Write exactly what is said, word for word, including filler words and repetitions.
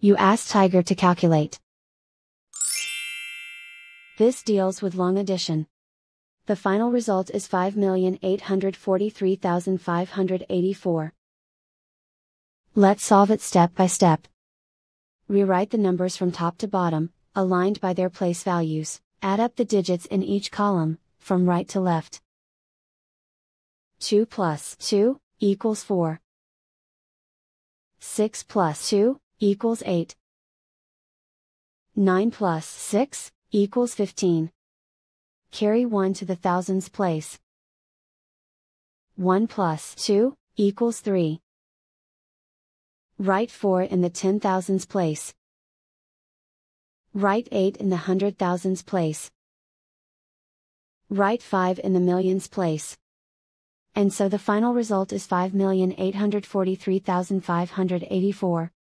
You ask Tiger to calculate. This deals with long addition. The final result is five million eight hundred forty-three thousand five hundred eighty-four. Let's solve it step by step. Rewrite the numbers from top to bottom, aligned by their place values, add up the digits in each column, from right to left. two plus two equals four. six plus two equals eight. nine plus six equals fifteen. Carry one to the thousands place. one plus two equals three. Write four in the ten thousands place. Write eight in the hundred thousands place. Write five in the millions place. And so the final result is five million eight hundred forty-three thousand five hundred eighty-four.